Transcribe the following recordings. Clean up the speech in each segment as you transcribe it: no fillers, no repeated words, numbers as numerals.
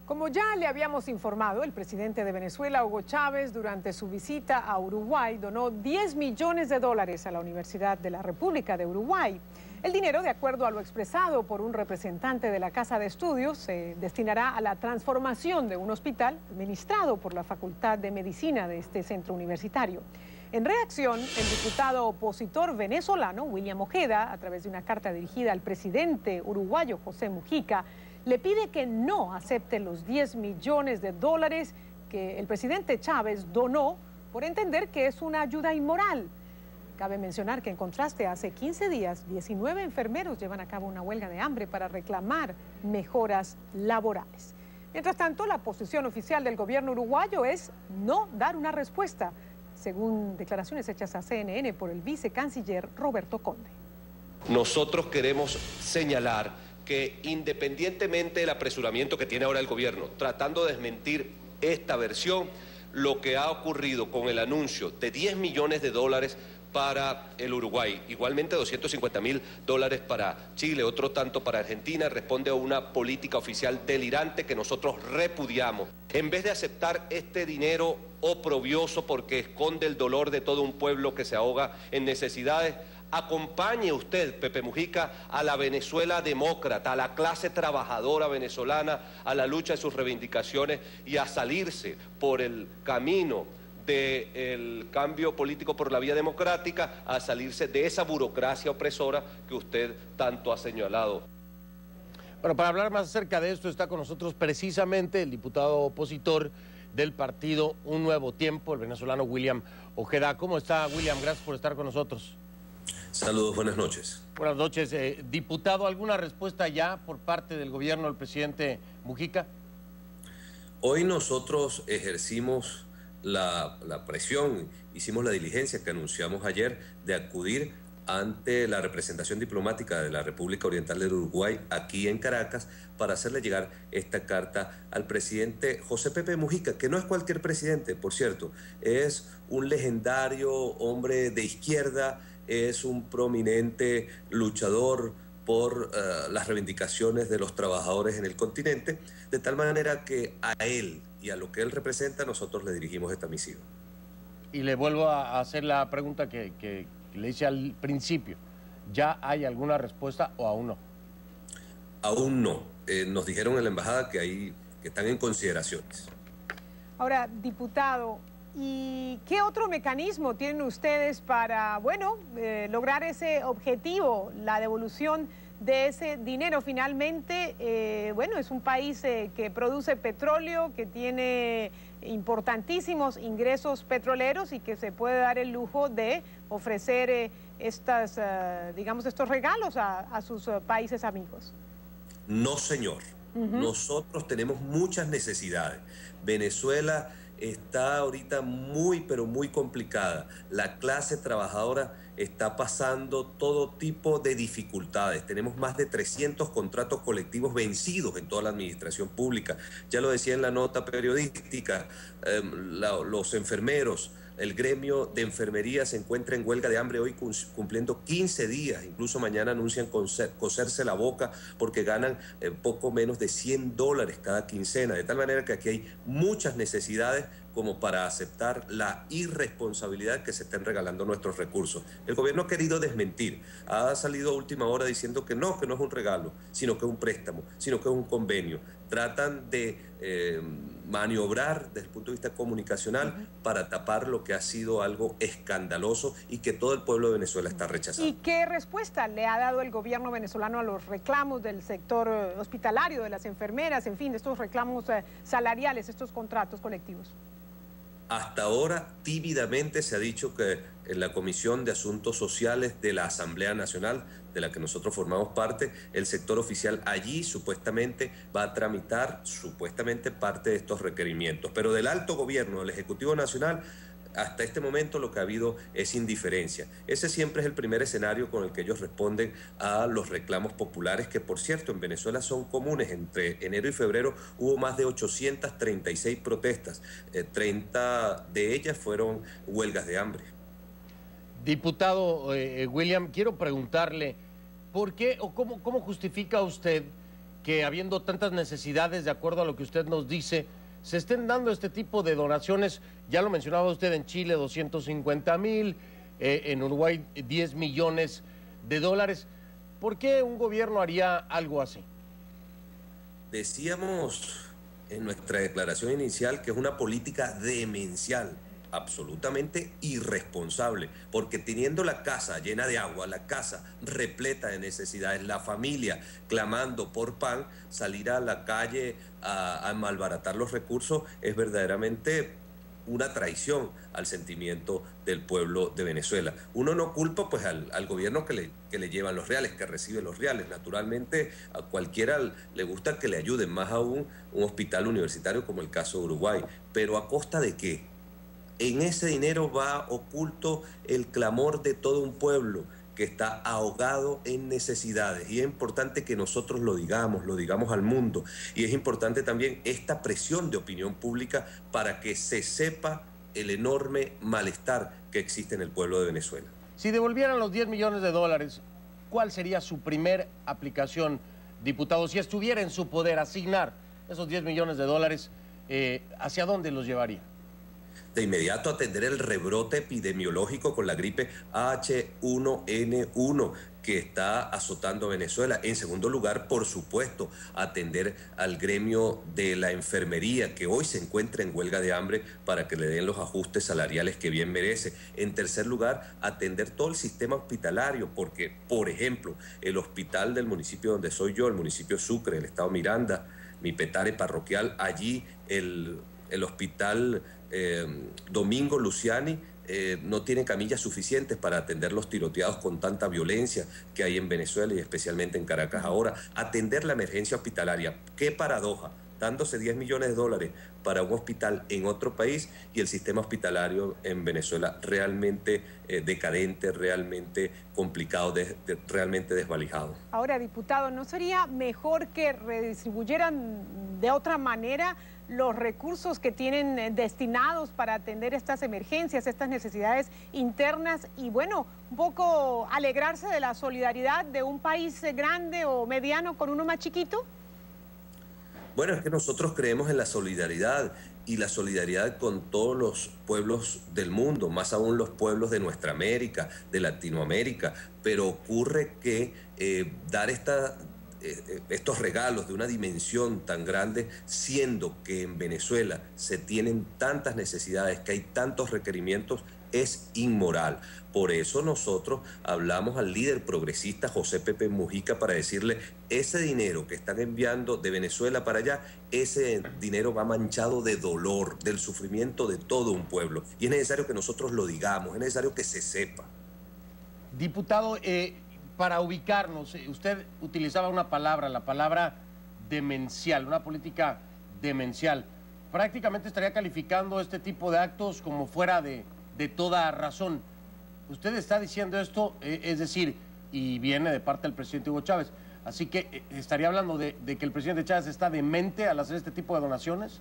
Como ya le habíamos informado, el presidente de Venezuela, Hugo Chávez, durante su visita a Uruguay, donó 10 millones de dólares a la Universidad de la República de Uruguay. El dinero, de acuerdo a lo expresado por un representante de la Casa de Estudios, se destinará a la transformación de un hospital administrado por la Facultad de Medicina de este centro universitario. En reacción, el diputado opositor venezolano, William Ojeda, a través de una carta dirigida al presidente uruguayo, José Mujica, le pide que no acepte los 10 millones de dólares que el presidente Chávez donó por entender que es una ayuda inmoral. Cabe mencionar que, en contraste, hace 15 días, 19 enfermeros llevan a cabo una huelga de hambre para reclamar mejoras laborales. Mientras tanto, la posición oficial del gobierno uruguayo es no dar una respuesta, según declaraciones hechas a CNN por el vicecanciller Roberto Conde. Nosotros queremos señalar que, independientemente del apresuramiento que tiene ahora el gobierno, tratando de desmentir esta versión, lo que ha ocurrido con el anuncio de 10 millones de dólares para el Uruguay, igualmente 250.000 dólares para Chile, otro tanto para Argentina, responde a una política oficial delirante que nosotros repudiamos. En vez de aceptar este dinero oprobioso porque esconde el dolor de todo un pueblo que se ahoga en necesidades, acompañe usted, Pepe Mujica, a la Venezuela demócrata, a la clase trabajadora venezolana, a la lucha de sus reivindicaciones y a salirse por el camino del cambio político por la vía democrática, a salirse de esa burocracia opresora que usted tanto ha señalado. Bueno, para hablar más acerca de esto está con nosotros precisamente el diputado opositor del partido Un Nuevo Tiempo, el venezolano William Ojeda. ¿Cómo está, William? Gracias por estar con nosotros. Saludos, buenas noches. Buenas noches. Diputado, ¿alguna respuesta ya por parte del gobierno del presidente Mujica? Hoy nosotros ejercimos la presión, hicimos la diligencia que anunciamos ayer de acudir ante la representación diplomática de la República Oriental del Uruguay aquí en Caracas para hacerle llegar esta carta al presidente José Pepe Mujica, que no es cualquier presidente, por cierto, es un legendario hombre de izquierda, es un prominente luchador por las reivindicaciones de los trabajadores en el continente, de tal manera que a él y a lo que él representa nosotros le dirigimos esta misiva. Y le vuelvo a hacer la pregunta que le hice al principio. ¿Ya hay alguna respuesta o aún no? Aún no. Nos dijeron en la embajada que están en consideraciones. Ahora, diputado, ¿y qué otro mecanismo tienen ustedes para, lograr ese objetivo, la devolución de ese dinero? Finalmente, es un país que produce petróleo, que tiene importantísimos ingresos petroleros y que se puede dar el lujo de ofrecer estos regalos a sus países amigos. No, señor. Nosotros tenemos muchas necesidades. Venezuela está ahorita muy, pero muy complicada. La clase trabajadora está pasando todo tipo de dificultades. Tenemos más de 300 contratos colectivos vencidos en toda la administración pública. Ya lo decía en la nota periodística, los enfermeros, el gremio de enfermería se encuentra en huelga de hambre hoy cumpliendo 15 días. Incluso mañana anuncian coserse la boca porque ganan poco menos de $100 cada quincena. De tal manera que aquí hay muchas necesidades como para aceptar la irresponsabilidad que se estén regalando nuestros recursos. El gobierno ha querido desmentir, ha salido a última hora diciendo que no es un regalo, sino que es un préstamo, sino que es un convenio. Tratan de maniobrar desde el punto de vista comunicacional para tapar lo que ha sido algo escandaloso y que todo el pueblo de Venezuela está rechazando. ¿Y qué respuesta le ha dado el gobierno venezolano a los reclamos del sector hospitalario, de las enfermeras, en fin, de estos reclamos salariales, estos contratos colectivos? Hasta ahora, tímidamente se ha dicho que en la Comisión de Asuntos Sociales de la Asamblea Nacional, de la que nosotros formamos parte, el sector oficial allí supuestamente va a tramitar supuestamente parte de estos requerimientos. Pero del alto gobierno, del Ejecutivo Nacional, hasta este momento lo que ha habido es indiferencia. Ese siempre es el primer escenario con el que ellos responden a los reclamos populares, que por cierto en Venezuela son comunes. Entre enero y febrero hubo más de 836 protestas, 30 de ellas fueron huelgas de hambre. Diputado William, quiero preguntarle, ¿por qué o cómo justifica usted que habiendo tantas necesidades, de acuerdo a lo que usted nos dice, se estén dando este tipo de donaciones? Ya lo mencionaba usted, en Chile 250,000, en Uruguay 10 millones de dólares. ¿Por qué un gobierno haría algo así? Decíamos en nuestra declaración inicial que es una política demencial, absolutamente irresponsable, porque teniendo la casa llena de agua, la casa repleta de necesidades, la familia clamando por pan, salir a la calle a malbaratar los recursos es verdaderamente una traición al sentimiento del pueblo de Venezuela. Uno no culpa pues al gobierno que le llevan los reales, que recibe los reales. Naturalmente a cualquiera le gusta que le ayuden, más aún un hospital universitario como el caso de Uruguay. Pero ¿a costa de qué? En ese dinero va oculto el clamor de todo un pueblo que está ahogado en necesidades, y es importante que nosotros lo digamos al mundo, y es importante también esta presión de opinión pública para que se sepa el enorme malestar que existe en el pueblo de Venezuela. Si devolvieran los 10 millones de dólares, ¿cuál sería su primer aplicación, diputado? Si estuviera en su poder asignar esos 10 millones de dólares, ¿hacia dónde los llevaría? De inmediato atender el rebrote epidemiológico con la gripe H1N1 que está azotando a Venezuela. En segundo lugar, por supuesto, atender al gremio de la enfermería, que hoy se encuentra en huelga de hambre, para que le den los ajustes salariales que bien merece. En tercer lugar, atender todo el sistema hospitalario, porque, por ejemplo, el hospital del municipio donde soy yo, el municipio Sucre, el estado Miranda, mi Petare parroquial, allí el hospital Domingo Luciani no tiene camillas suficientes para atender los tiroteados con tanta violencia que hay en Venezuela y especialmente en Caracas ahora. Atender la emergencia hospitalaria. ¡Qué paradoja! Dándose 10 millones de dólares para un hospital en otro país y el sistema hospitalario en Venezuela realmente decadente, realmente complicado, realmente desvalijado. Ahora, diputado, ¿no sería mejor que redistribuyeran de otra manera los recursos que tienen destinados para atender estas emergencias, estas necesidades internas, y bueno, un poco alegrarse de la solidaridad de un país grande o mediano con uno más chiquito? Bueno, es que nosotros creemos en la solidaridad, y la solidaridad con todos los pueblos del mundo, más aún los pueblos de nuestra América, de Latinoamérica, pero ocurre que dar estos regalos de una dimensión tan grande, siendo que en Venezuela se tienen tantas necesidades, que hay tantos requerimientos, es inmoral. Por eso nosotros hablamos al líder progresista José Pepe Mujica para decirle: ese dinero que están enviando de Venezuela para allá, ese dinero va manchado de dolor, del sufrimiento de todo un pueblo, y es necesario que nosotros lo digamos, es necesario que se sepa. Diputado, para ubicarnos, usted utilizaba una palabra, la palabra demencial, una política demencial. Prácticamente estaría calificando este tipo de actos como fuera de toda razón. Usted está diciendo esto, es decir, y viene de parte del presidente Hugo Chávez, así que estaría hablando de que el presidente Chávez está demente al hacer este tipo de donaciones.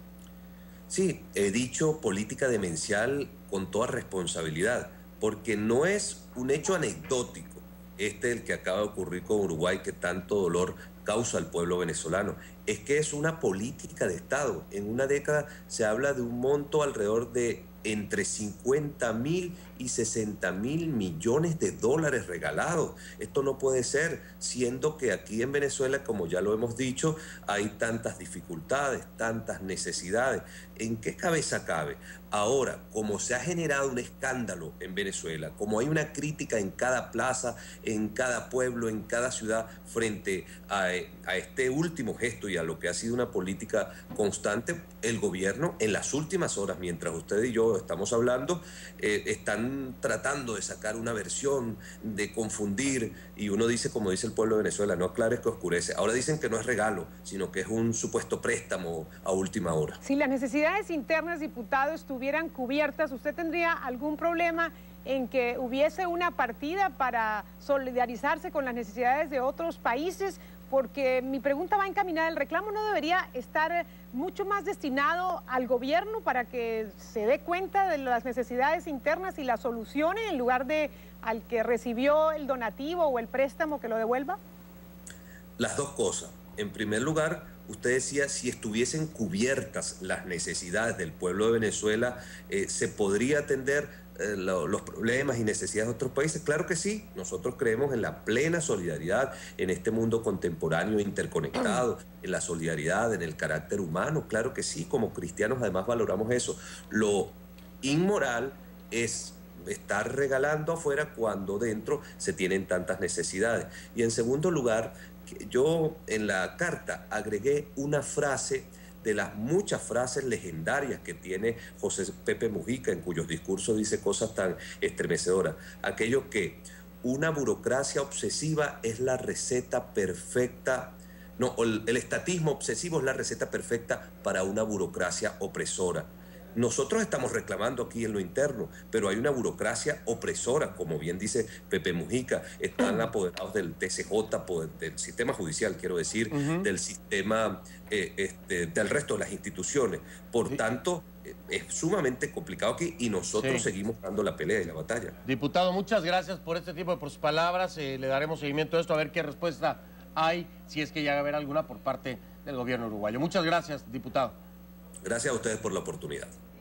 Sí, he dicho política demencial con toda responsabilidad, porque no es un hecho anecdótico el que acaba de ocurrir con Uruguay, que tanto dolor causa al pueblo venezolano. Es que es una política de Estado. En una década se habla de un monto alrededor de entre 50.000 y 60.000 millones de dólares regalados. Esto no puede ser, siendo que aquí en Venezuela, como ya lo hemos dicho, hay tantas dificultades, tantas necesidades. ¿En qué cabeza cabe? Ahora, como se ha generado un escándalo en Venezuela, como hay una crítica en cada plaza, en cada pueblo, en cada ciudad, frente a este último gesto y a lo que ha sido una política constante, el gobierno en las últimas horas, mientras usted y yo estamos hablando, están tratando de sacar una versión, de confundir, y uno dice, como dice el pueblo de Venezuela, no aclares que oscurece. Ahora dicen que no es regalo, sino que es un supuesto préstamo a última hora. Si las necesidades internas, diputado, estuvieran cubiertas, ¿usted tendría algún problema en que hubiese una partida para solidarizarse con las necesidades de otros países? Porque mi pregunta va encaminada: ¿el reclamo no debería estar mucho más destinado al gobierno para que se dé cuenta de las necesidades internas y las solucione, en lugar de al que recibió el donativo o el préstamo que lo devuelva? Las dos cosas. En primer lugar, usted decía, si estuviesen cubiertas las necesidades del pueblo de Venezuela, ¿se podría atender los problemas y necesidades de otros países? Claro que sí. Nosotros creemos en la plena solidaridad en este mundo contemporáneo interconectado, en la solidaridad, en el carácter humano. Claro que sí. Como cristianos además valoramos eso. Lo inmoral es estar regalando afuera cuando dentro se tienen tantas necesidades. Y en segundo lugar, yo en la carta agregué una frase de las muchas frases legendarias que tiene José Pepe Mujica, en cuyos discursos dice cosas tan estremecedoras. Aquello que una burocracia obsesiva es la receta perfecta, no, el estatismo obsesivo es la receta perfecta para una burocracia opresora. Nosotros estamos reclamando aquí en lo interno, pero hay una burocracia opresora, como bien dice Pepe Mujica, están apoderados del TCJ, del sistema judicial, quiero decir, del sistema, del resto de las instituciones. Por tanto, es sumamente complicado aquí y nosotros seguimos dando la pelea y la batalla. Diputado, muchas gracias por este tiempo, por sus palabras. Le daremos seguimiento a esto, a ver qué respuesta hay, si es que llega a haber alguna por parte del gobierno uruguayo. Muchas gracias, diputado. Gracias a ustedes por la oportunidad.